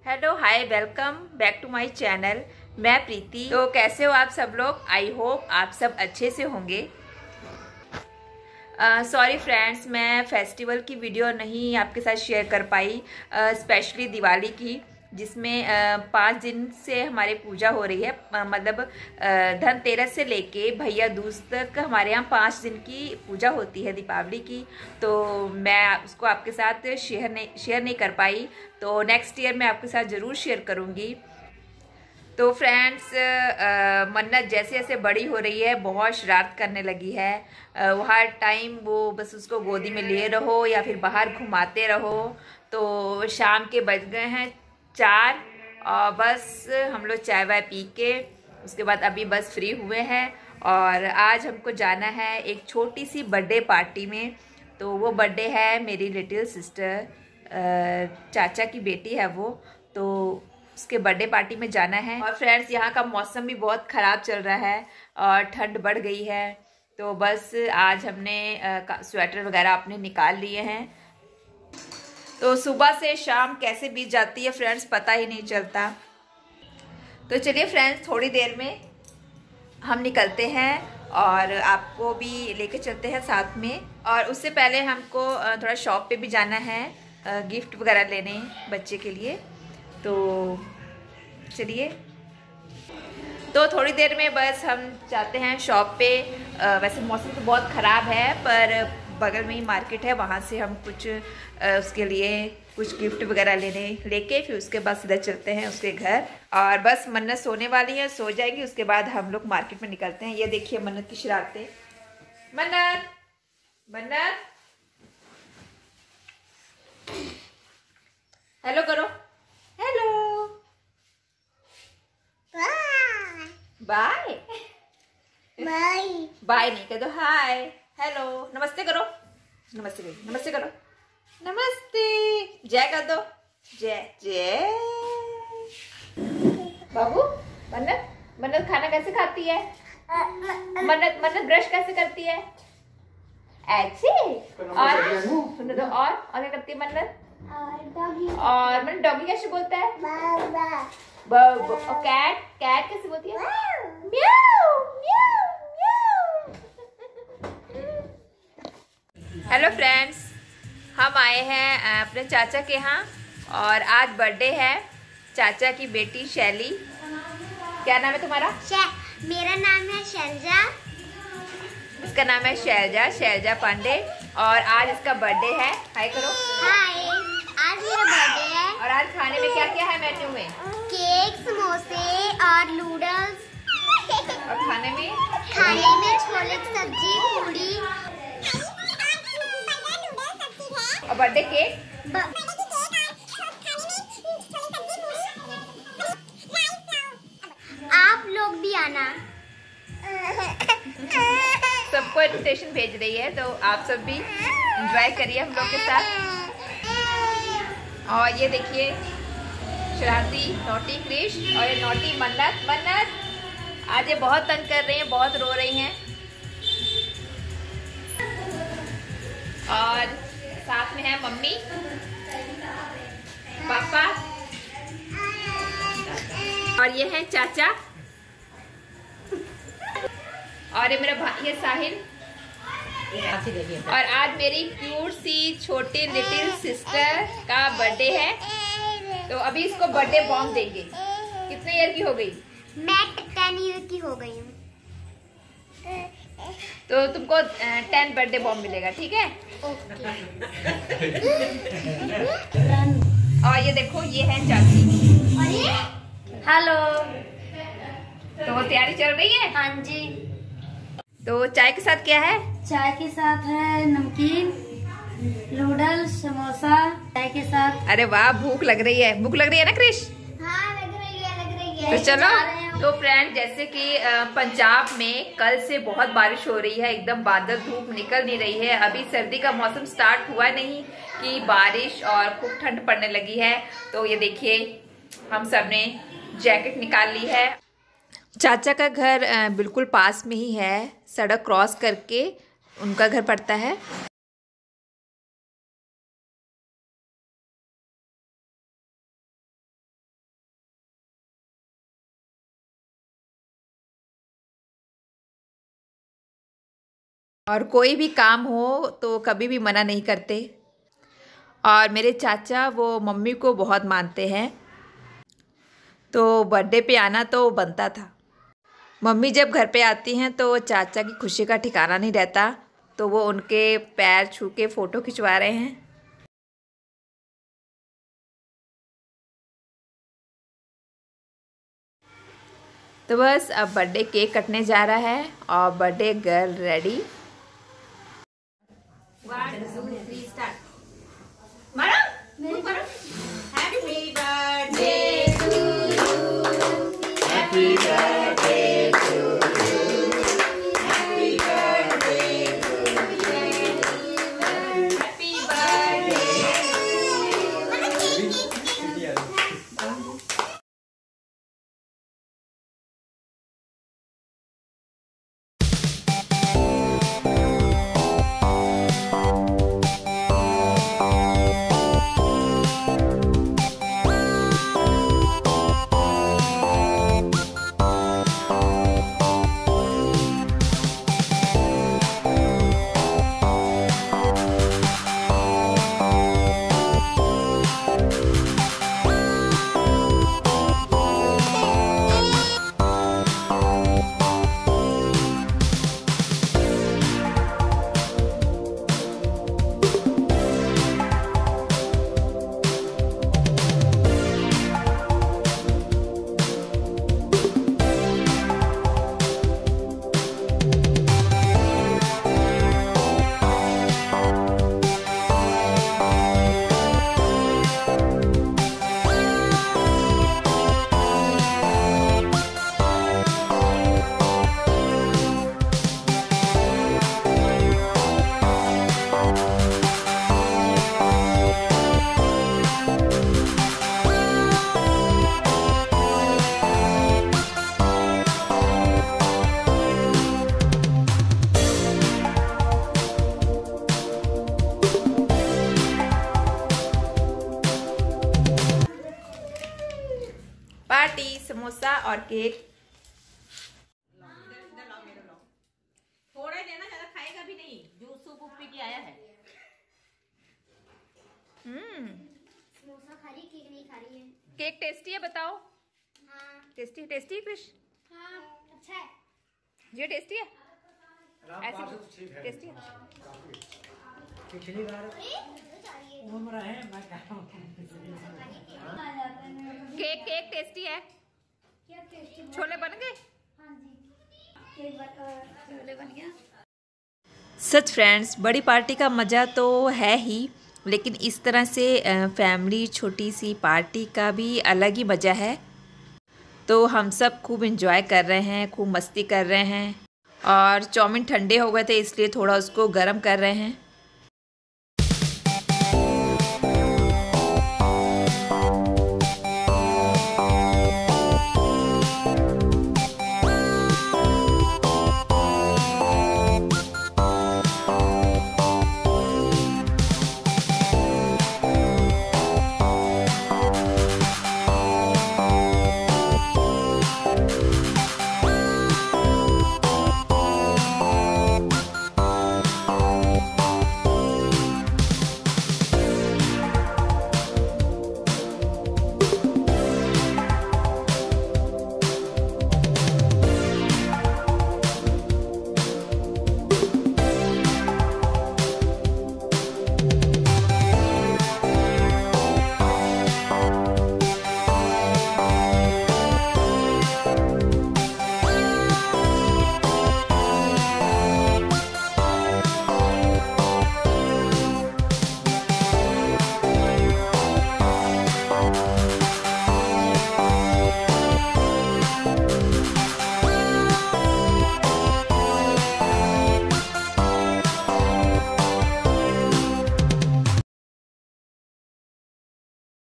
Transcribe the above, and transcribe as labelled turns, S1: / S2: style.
S1: Hello hi welcome back to my channel. मैं प्रीति। तो कैसे हो आप सब लोग? आई होप आप सब अच्छे से होंगे। सॉरी फ्रेंड्स, मैं फेस्टिवल की वीडियो नहीं आपके साथ शेयर कर पाई, स्पेशली दिवाली की, जिसमें 5 दिन से हमारे पूजा हो रही है। मतलब धनतेरस से लेके भैया दूज तक हमारे यहाँ 5 दिन की पूजा होती है दीपावली की। तो मैं उसको आपके साथ शेयर नहीं कर पाई। तो नेक्स्ट ईयर मैं आपके साथ ज़रूर शेयर करूँगी। तो फ्रेंड्स, मन्नत जैसे जैसे बड़ी हो रही है बहुत शरारत करने लगी है। हर टाइम वो बस उसको गोदी में लिए रहो या फिर बाहर घुमाते रहो। तो शाम के बज गए हैं 4 और बस हम लोग चाय वाय पी के उसके बाद अभी बस फ्री हुए हैं। और आज हमको जाना है एक छोटी सी बर्थडे पार्टी में। तो वो बर्थडे है मेरी लिटिल सिस्टर, चाचा की बेटी है वो। तो उसके बर्थडे पार्टी में जाना है। और फ्रेंड्स, यहाँ का मौसम भी बहुत ख़राब चल रहा है और ठंड बढ़ गई है। तो बस आज हमने स्वेटर वगैरह अपने निकाल लिए हैं। तो सुबह से शाम कैसे बीत जाती है फ्रेंड्स पता ही नहीं चलता। तो चलिए फ्रेंड्स, थोड़ी देर में हम निकलते हैं और आपको भी लेके चलते हैं साथ में। और उससे पहले हमको थोड़ा शॉप पे भी जाना है, गिफ्ट वगैरह लेने बच्चे के लिए। तो चलिए, तो थोड़ी देर में बस हम जाते हैं शॉप पे। वैसे मौसम तो बहुत ख़राब है पर बगल में ही मार्केट है, वहाँ से हम कुछ उसके लिए कुछ गिफ्ट वगैरह लेके फिर उसके बाद सीधा चलते हैं उसके घर। और बस मन्नत सोने वाली है, सो जाएगी, उसके बाद हम लोग मार्केट में निकलते हैं। ये देखिए मन्नत की शरारतें। मन्नत मन्नत हेलो करो, हेलो बाय बाय बाय नहीं कह दो, हाय हेलो नमस्ते करो, नमस्ते करो, नमस्ते करो, नमस्ते, जय कर दो, जय जय। बाबू मन्नत, मन्नत खाना कैसे खाती है? मन्नत मन्नत ब्रश कैसे करती है? ऐसे। और सुनो तो, और क्या करती है मन्नत? और मन्नत डॉगी कैसे बोलता है? और कैट, कैट कैसे बोलती है? म्याऊ म्याऊ म्याऊ। हेलो फ्रेंड्स, हम आए हैं अपने चाचा के यहाँ और आज बर्थडे है चाचा की बेटी शैली। क्या नाम है तुम्हारा?
S2: मेरा नाम है शैलजा।
S1: इसका नाम है शैलजा पांडे। और आज इसका बर्थडे है। हाय करो।
S2: हाय, आज मेरा बर्थडे है।
S1: और आज खाने में क्या क्या है मेन्यू में?
S2: केक, समोसे और नूडल्स।
S1: और खाने में
S2: छोले की सब्जी, पूरी
S1: और बर्थडे केक।
S2: आप लोग भी आना।
S1: सबको इन्विटेशन भेज रही है, तो आप सब भी एंजॉय करिए हम लोग के साथ। और ये देखिए शरारती नोटी क्रिश और ये नोटी मन्नत। मन्नत आज ये बहुत तंग कर रही हैं, बहुत रो रही हैं। और साथ में है मम्मी पापा और ये है चाचा और ये मेरा भाई है साहिल। और आज मेरी क्यूट सी छोटी लिटिल सिस्टर का बर्थडे है। तो अभी इसको बर्थडे बॉम्ब देंगे। कितने ईयर की हो गई?
S2: मैं 10 ईयर की हो गई हूँ।
S1: तो तुमको 10 बर्थडे बॉम्ब मिलेगा, ठीक है? और ये देखो, ये है चाची।
S2: और ये हेलो।
S1: तो तैयारी चल रही है?
S2: हाँ जी।
S1: तो चाय के साथ क्या है?
S2: चाय के साथ है नमकीन, नूडल्स, समोसा। चाय के साथ।
S1: अरे वाह, भूख लग रही है, भूख लग रही है ना क्रिश?
S2: हाँ लग रही है।
S1: तो चलो। तो फ्रेंड, जैसे कि पंजाब में कल से बहुत बारिश हो रही है, एकदम बादल, धूप निकल नहीं रही है। अभी सर्दी का मौसम स्टार्ट हुआ नहीं कि बारिश और खूब ठंड पड़ने लगी है। तो ये देखिए हम सब ने जैकेट निकाल ली है। चाचा का घर बिल्कुल पास में ही है, सड़क क्रॉस करके उनका घर पड़ता है। और कोई भी काम हो तो कभी भी मना नहीं करते। और मेरे चाचा वो मम्मी को बहुत मानते हैं, तो बर्थडे पे आना तो बनता था। मम्मी जब घर पे आती हैं तो चाचा की खुशी का ठिकाना नहीं रहता, तो वो उनके पैर छू के फ़ोटो खिंचवा रहे हैं। तो बस अब बर्थडे केक कटने जा रहा है और बर्थडे गर्ल रेडी। 1 2 3 स्टार्ट। मारो मारो। Happy birthday to you, happy birthday to you, happy birthday to you, happy birthday. Party, samosa और केक।
S3: थोड़ा ही देना, ज्यादा खाएगा भी नहीं, जूस सूप पी के आया है।
S2: समोसा खा रही, केक नहीं खा रही है।
S1: केक टेस्टी है बताओ।
S2: हाँ
S1: टेस्टी टेस्टी क्रिश?
S2: हाँ अच्छा है।
S1: ये टेस्टी है, ऐसे टेस्टी है।
S4: पिछली बार घूम रहे हैं, मैं कह रहा हूँ
S1: केक केक टेस्टी है।
S2: क्या टेस्टी?
S1: छोले बन गए?
S2: हाँ जी, छोले बन गया।
S1: सच फ्रेंड्स, बड़ी पार्टी का मज़ा तो है ही, लेकिन इस तरह से फैमिली छोटी सी पार्टी का भी अलग ही मज़ा है। तो हम सब खूब एंजॉय कर रहे हैं, खूब मस्ती कर रहे हैं। और चाउमीन ठंडे हो गए थे इसलिए थोड़ा उसको गर्म कर रहे हैं।